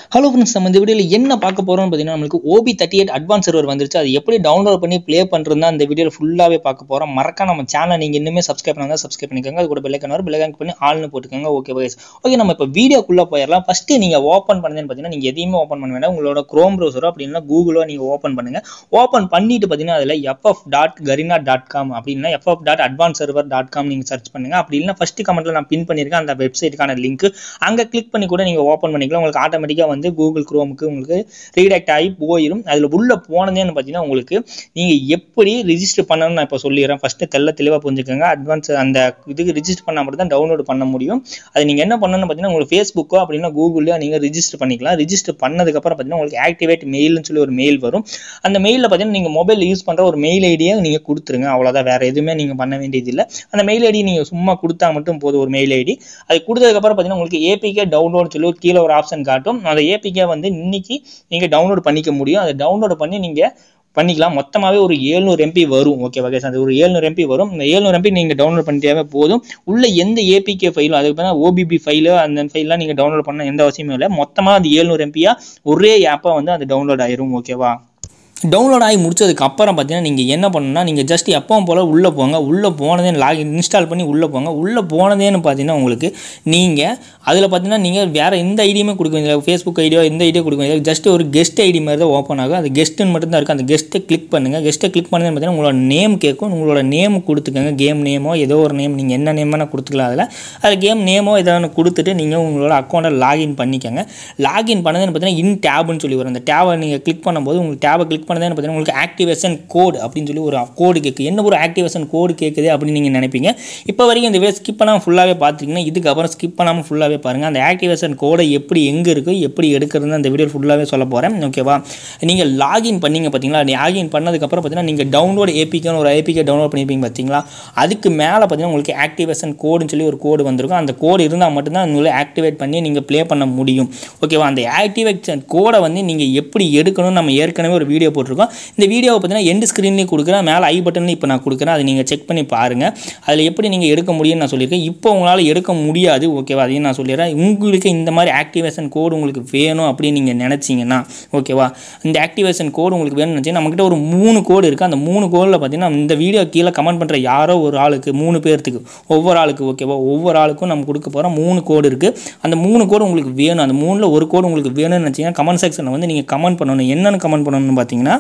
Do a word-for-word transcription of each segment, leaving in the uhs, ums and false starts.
Hello friends, நம்ம இந்த வீடியோவில் என்ன பார்க்க போகிறோம்னு பார்த்தீங்கன்னா, நம்மளுக்கு O B thirty-eight advance server வந்துருச்சு. அது எப்படி டவுன்லோட் பண்ணி ப்ளே பண்ணுறது தான் இந்த வீடியோவில் ஃபுல்லாகவே பார்க்க போகிறோம். மறக்காம நம்ம சேனல் நீங்கள் இன்னுமே சப்ஸ்கிரைப் பண்ணாங்க சப்ஸ்கிரைப் பண்ணிக்கோங்க. அது கூட பெல் ஐக்கான் வரும், பெல் ஐக்கான் பண்ணி ஆல்னு போட்டுக்கோங்க. ஓகே கைஸ், ஓகே நம்ம இப்போ வீடியோக்குள்ளே போயிடலாம். ஃபஸ்ட்டு நீங்கள் ஓப்பன் பண்ணுதுன்னு பார்த்தீங்கன்னா, நீங்கள் எதையுமே ஓப்பன் பண்ண வேண்டாம். உங்களோட க்ரோம் ப்ரௌசரோ அப்படின்னா கூகுளோ நீங்கள் ஓப்பன் பண்ணுங்கள். ஓப்பன் பண்ணிட்டு பார்த்தீங்கன்னா அதில் FF dot Garena dot com அப்படின்னா FF dot advance server dot com நீங்கள் சர்ச் பண்ணுங்கள். அப்படி இல்லைன்னா ஃபஸ்ட்டு கமெண்ட்டில் நான் பின் பண்ணியிருக்கேன் அந்த வெப்சைட்டுக்கான லிங்க். அங்கே கிளிக் பண்ணி கூட நீங்கள் ஓப்பன் பண்ணிக்கலாம். உங்களுக்கு ஆட்டோமேட்டிக்காக வந்து கூகுள் க்ரோம் உங்களுக்கு ரீடாக்ட் ஆகி போயிடும். அதில் உள்ள போனதேன்னு பார்த்தீங்கன்னா உங்களுக்கு நீங்கள் எப்படி ரிஜிஸ்டர் பண்ணணும்னு நான் இப்போ சொல்லிடுறேன். ஃபஸ்ட்டு தெல்ல தெளிவாக புரிஞ்சுக்கோங்க. அட்வான்ஸ் அந்த இதுக்கு ரிஜிஸ்டர் பண்ணால் மட்டும் தான் டவுன்லோட் பண்ண முடியும். அது நீங்கள் என்ன பண்ணணும்னு பார்த்தீங்கன்னா உங்களுக்கு ஃபேஸ்புக்கோ அப்படின்னா கூகுள்லையோ நீங்கள் ரிஜிஸ்டர் பண்ணிக்கலாம். ரிஜிஸ்டர் பண்ணதுக்கப்புறம் பார்த்தீங்கன்னா உங்களுக்கு ஆக்டிவேட் மெயில்னு சொல்லி ஒரு மெயில் வரும். அந்த மெயிலில் பார்த்தீங்கன்னா நீங்கள் மொபைல் யூஸ் பண்ணுற ஒரு மெயில் ஐடியை நீங்கள் கொடுத்துருங்க. அவ்வளோதான், வேறு எதுவுமே நீங்கள் பண்ண வேண்டியதில்லை. அந்த மெயில் ஐடி நீங்கள் சும்மா கொடுத்தா மட்டும் போதும். ஒரு மெயில் ஐடி அது கொடுத்ததுக்கப்புறம் பார்த்தீங்கன்னா உங்களுக்கு ஏபிகே டவுன்லோட் சொல்லி ஒரு கீழே ஒரு ஆப்ஷன் காட்டும். அந்த ஏபிகே வந்து இன்னைக்கு நீங்கள் டவுன்லோட் பண்ணிக்க முடியும். அதை டவுன்லோட் பண்ணி நீங்கள் பண்ணிக்கலாம். மொத்தமாகவே ஒரு எழுநூறு எம்பி வரும். ஓகே ஓகே அது ஒரு எழுநூறு எம்பி வரும். இந்த எழுநூறு எம்பி நீங்கள் டவுன்லோட் பண்ணிட்டே போதும். உள்ள எந்த ஏபிகே ஃபைலும் அதுக்கு பார்த்தா ஓபிபி ஃபைலு அந்த ஃபைல்லாம் நீங்கள் டவுன்லோட் பண்ண எந்த அவசியமும் இல்லை. மொத்தமாக அது எழுநூறு எம்பியா ஒரே ஆப்பாக வந்து அது டவுன்லோட் ஆயிரும். ஓகேவா, டவுன்லோட் ஆகி முடிச்சதுக்கு அப்புறம் பார்த்தீங்கன்னா நீங்கள் என்ன பண்ணணும்னா நீங்கள் ஜஸ்ட் எப்பவும் போல் உள்ளே போங்க. உள்ளே போனதே லாகின் இன்ஸ்டால் பண்ணி உள்ளே போங்க. உள்ளே போனதேன்னு பார்த்தீங்கன்னா உங்களுக்கு நீங்கள் அதில் பார்த்தீங்கன்னா நீங்கள் வேறு எந்த ஐடியுமே கொடுக்க வேண்டியது, ஃபேஸ்புக் ஐடியோ எந்த ஐடியோ கொடுக்க வேண்டியது, ஜஸ்ட் ஒரு கெஸ்ட் ஐடி மாதிரி தான் ஓப்பன் ஆகும். அது கெஸ்ட்டுன்னு மட்டும்தான் இருக்குது. அந்த கெஸ்ட்டை கிளிக் பண்ணுங்கள். கெஸ்ட்டை கிளிக் பண்ணதுன்னு பார்த்தீங்கன்னா உங்களோட நேம் கேட்கும். உங்களோட நேம் கொடுத்துக்கோங்க. கேம் நேமோ ஏதோ ஒரு நேம் நீங்கள் என்ன நேம்னா கொடுத்துக்கலாம். அதில் அது கேம் நேமோ ஏதாவது கொடுத்துட்டு நீங்கள் உங்களோட அக்கௌண்ட்டை லாகின் பண்ணிக்கோங்க. லாகின் பண்ணதுன்னு பார்த்தீங்கன்னா இன் டேப்னு சொல்லி வரும். அந்த டேபை நீங்கள் கிளிக் பண்ணும்போது உங்களுக்கு டேபை கிளிக் பண்ணதே பார்த்தீங்கன்னா உங்களுக்கு ஆக்டிவேஷன் கோடு அப்படின்னு சொல்லி ஒரு கோடு கேட்குது. என்ன ஒரு ஆக்டிவேஷன் கோடு கேட்குது அப்படின்னு நீங்கள் நினைப்பீங்க. இப்போ வரைக்கும் இந்த வீடியோ ஸ்கிப் பண்ணாமல் ஃபுல்லாகவே பார்த்துக்கிங்கன்னா இதுக்கப்புறம் ஸ்கிப் பண்ணாமல் ஃபுல்லாகவே பாருங்கள். அந்த ஆக்டிவேஷன் கோடை எப்படி எங்கே இருக்குது எப்படி எடுக்கிறதுன்னு அந்த வீடியோ ஃபுல்லாகவே சொல்ல போகிறேன். ஓகேவா, நீங்கள் லாகின் பண்ணிங்க பார்த்தீங்களா, லாகின் பண்ணதுக்கப்புறம் பார்த்தீங்கன்னா நீங்கள் டவுன்லோட் ஏபிகேன்னு ஒரு ஏபிகே டவுன்லோட் பண்ணியிருப்பீங்க பார்த்தீங்களா, அதுக்கு மேலே பார்த்தீங்கன்னா உங்களுக்கு ஆக்டிவேஷன் கோடுன்னு சொல்லி ஒரு கோடு வந்திருக்கும். அந்த கோடு இருந்தால் மட்டும்தான் உங்களை ஆக்டிவேட் பண்ணி நீங்கள் ப்ளே பண்ண முடியும். ஓகேவா, அந்த ஆக்டிவேஷன் கோடை வந்து நீங்கள் எப்படி எடுக்கணும்னு நம்ம ஏற்கனவே ஒரு வீடியோ போட்டிருக்கோம். இந்த வீடியோவை பார்த்தீங்கன்னா எண்டு ஸ்க்ரீன்லேயும் கொடுக்குறேன், மேலே ஐ பட்டன்லையும் இப்போ நான் கொடுக்குறேன். அதை நீங்கள் செக் பண்ணி பாருங்கள். அதில் எப்படி நீங்கள் எடுக்க முடியும்னு நான் சொல்லியிருக்கேன். இப்போ உங்களால் எடுக்க முடியாது. ஓகேவா, அதையும் நான் சொல்லிடுறேன். உங்களுக்கு இந்த மாதிரி ஆக்டிவேஷன் கோடு உங்களுக்கு வேணும் அப்படின்னு நீங்கள் நினச்சிங்கன்னா ஓகேவா, இந்த ஆக்டிவேஷன் கோடு உங்களுக்கு வேணும்னு நினச்சிங்கன்னா நம்மக்கிட்ட ஒரு மூணு கோடு இருக்குது. அந்த மூணு கோடில் பார்த்தீங்கன்னா இந்த வீடியோ கீழே கமெண்ட் பண்ணுற யாரோ ஒரு ஆளுக்கு மூணு பேர்த்துக்கு ஒவ்வொரு ஆளுக்கு ஓகேவா ஒவ்வொரு ஆளுக்கும் நம்ம கொடுக்க போகிற மூணு கோடு இருக்குது. அந்த மூணு கோடு உங்களுக்கு வேணும். அந்த மூணில் ஒரு கோடு உங்களுக்கு வேணும்னு நினச்சிங்கன்னா கமெண்ட் செக்ஷனில் வந்து நீங்கள் கமெண்ட் பண்ணணும். என்னென்னு கமெண்ட் பண்ணணும்னு பார்த்தீங்கன்னா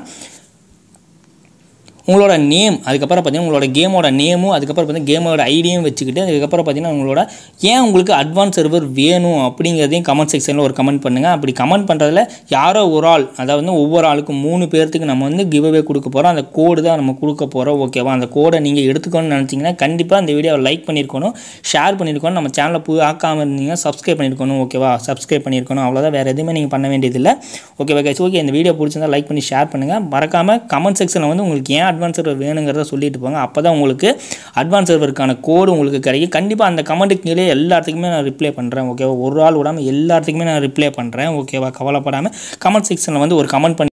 உங்களோட நேம், அதுக்கப்புறம் பார்த்தீங்கன்னா உங்களோட கேமோட நேமும், அதுக்கப்புறம் பார்த்தீங்கன்னா கேமோட ஐடியும் வச்சுக்கிட்டு அதுக்கப்புறம் பார்த்தீங்கன்னா உங்களோட ஏன் உங்களுக்கு அட்வான்ஸ் சர்வர் வேணும் அப்படிங்கிறதையும் கமெண்ட் செக்ஷனில் ஒரு கமெண்ட் பண்ணுங்கள். அப்படி கமெண்ட் பண்ணுறதுல யாரோ ஒரு ஆள், அதாவது ஒவ்வொரு ஆளுக்கும் மூணு பேர்த்துக்கு நம்ம வந்து கிவ்அவே கொடுக்க போகிறோம். அந்த கோடு தான் நம்ம கொடுக்க போகிறோம். ஓகேவா, அந்த கோடை நீங்கள் எடுத்துக்கணும்னு நினச்சிங்கன்னா கண்டிப்பாக அந்த வீடியோவை லைக் பண்ணியிருக்கணும், ஷேர் பண்ணியிருக்கணும், நம்ம சேனலை புது ஆக்காமல் இருந்தீங்கன்னா சப்ஸ்கிரைப் பண்ணியிருக்கணும். ஓகேவா, சப்ஸ்கிரைப் பண்ணியிருக்கணும். அவ்வளோதான், வேறு எதுவுமே நீங்கள் பண்ண வேண்டியதில்லை. ஓகேவா கைஸ், ஓகே இந்த வீடியோ பிடிச்சிருந்தா லைக் பண்ணி ஷேர் பண்ணுங்கள். மறக்காமல் கமெண்ட் செக்ஷனில் வந்து உங்களுக்கு ஏன் அட்வான்ஸ் சர்வர் வேணுங்கிறத சொல்லிட்டு போங்க. அப்போ தான் உங்களுக்கு அட்வான்ஸ் சர்வருக்கான கோடு உங்களுக்கு கிடைக்கும். கண்டிப்பாக அந்த கமெண்ட்டுக்கு கீழே எல்லாத்துக்குமே நான் ரிப்ளை பண்ணுறேன். ஓகேவா, ஒரு ஆள் விடாமல் எல்லாத்துக்குமே நான் ரிப்ளை பண்ணுறேன். ஓகேவா, கவலைப்படாமல் கமெண்ட் செக்ஷனில் வந்து ஒரு கமெண்ட் பண்ணி